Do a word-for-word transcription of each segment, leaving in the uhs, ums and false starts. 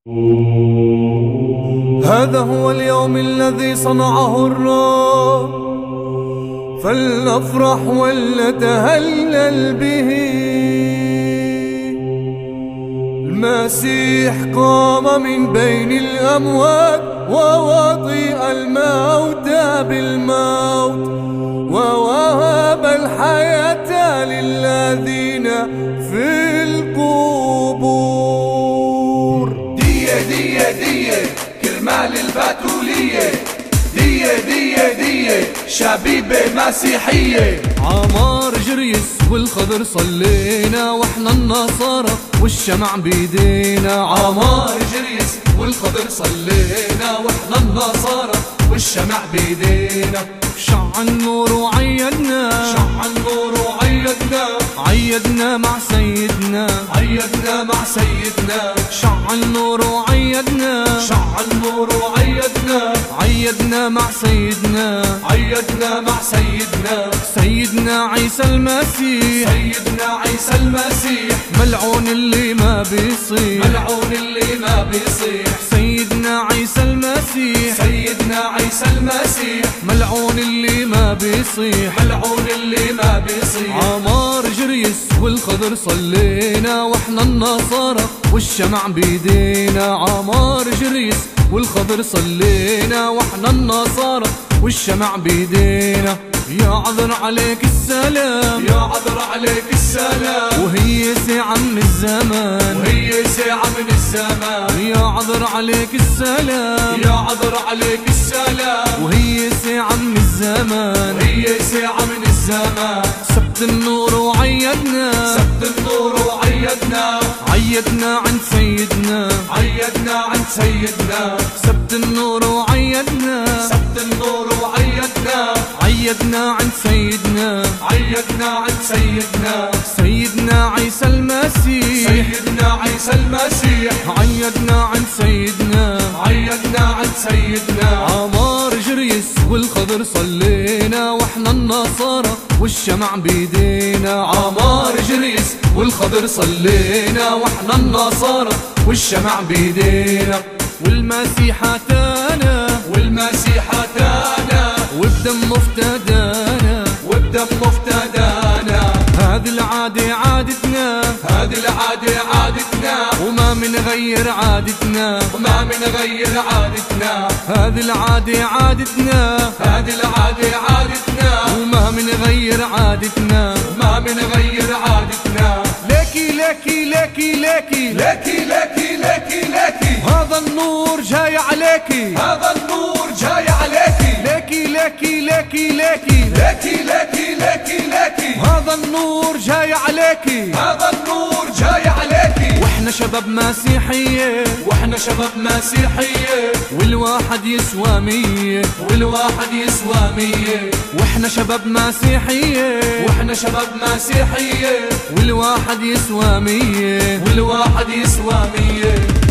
هذا هو اليوم الذي صنعه الرب، فلنفرح ولنتهلل به. المسيح قام من بين الأموات ووطئ الموت بالموت، ووهب الحياة للذين في القبور. دية دية دية كرمال البتولية، دية دية دية شبيبة مسيحية. عمار جريس والخضر صلينا واحنا النصارى والشمع بيدينا. عمار جريس والخضر صلينا واحنا النصارى والشمع بيدينا. شع النور وعيدنا، شع النور وعيدنا، عيدنا مع سيدنا، عيدنا مع سيدنا. شع النور وعيدنا، شع النور وعيدنا، عيدنا مع سيدنا، عيدنا مع سيدنا. سيدنا عيسى المسيح، سيدنا عيسى المسيح، ملعون اللي ما بيصيح، ملعون اللي ما بيصيح. سيدنا عيسى المسيح، سيدنا عيسى المسيح، ملعون اللي ما بيصيح، ملعون اللي ما بيصيح. عمار جريس والخضر صلينا واحنا النصارى والشمع بيدينا. عمار جريس والخضر صلينا واحنا النصارى والشمع بيدينا. يا عذر عليك السلام، يا عذر عليك السلام، وهي ساعة من الزمان، وهي ساعة من الزمان. يا عذر عليك السلام، يا عذر عليك السلام، وهي ساعة من الزمان، وهي ساعة من الزمان. سبت النور وعيدنا، سبت النور وعيدنا، عيدنا عند سيدنا، عيدنا عند سيدنا. سبت النور وعيدنا، سبت النور وعيدنا، عيدنا عند سيدنا، عيدنا عند سيدنا. سيدنا عيسى المسيح، سيدنا عيسى المسيح، عيدنا عند سيدنا، عيدنا عند سيدنا. عمار جريس والخضر صلينا واحنا النصارى والشمع بيدينا. عمار جريس والخضر صلينا واحنا النصارى والشمع بيدينا. والمسيح اتانا، والمسيح اتانا، وبدم افتدانا، وبدم افتدانا. هذه العادة عادتنا، هذه العادة عادتنا، وما منغير عادتنا، وما منغير عادتنا. هذه العادة عادتنا، هذه العادة عادتنا، وما منغير عادتنا، وما منغير عادتنا. لكي لكي لكي لكي لكي لكي لكي لكي هذا النور جاي عليكي، هذا النور جاي عليكي. لكي لكي لكي لكي لكي لكي لكي لكي هذا النور جاي عليكي، هذا النور جاي عليكي. واحنا شباب مسيحية، واحنا شباب مسيحية، والواحد يسوى مية، والواحد يسوى مية. واحنا شباب مسيحية، واحنا شباب مسيحية، والواحد يسوى مية، والواحد يسوى مية.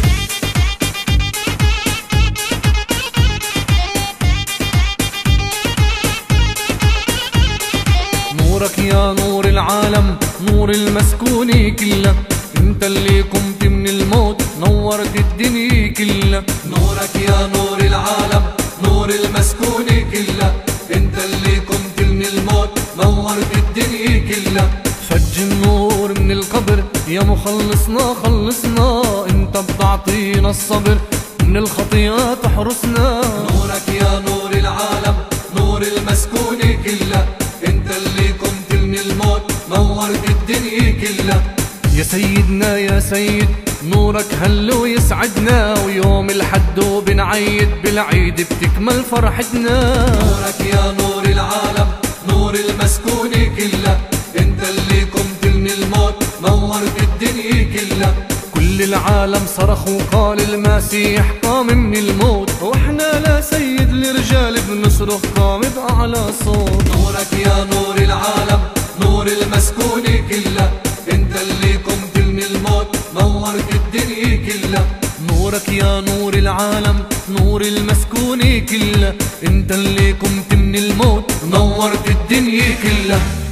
نورك يا نور العالم، نور المسكون كله، انت اللي قمت من الموت نورت الدنيا كلها. نورك يا نور العالم، نور المسكون كله، انت اللي قمت من الموت نورت الدنيا كلها. فج النور من القبر يا مخلصنا، خلصنا انت بتعطينا الصبر، من الخطيئة تحرسنا. نورك يا نور العالم، نور المسكون كله، انت اللي قمت من الموت نورت الدنيا كلها. يا سيدنا يا سيد نورك هل ويسعدنا، ويوم الحد وبنعيد بالعيد بتكمل فرحتنا. نورك يا نور العالم، نور المسكون كله، انت اللي قمت من الموت نورت الدنيا كلها. كل العالم صرخ وقال المسيح قام من الموت، واحنا لا سيد لرجال بنصرخ قام بأعلى صوت. نورك يا نور العالم، نور المسكون كله، انت اللي قمت من الموت نورت الدنيا كلها. نورك يا نور العالم، نور المسكون كله، انت اللي قمت من الموت نورت الدنيا كلها.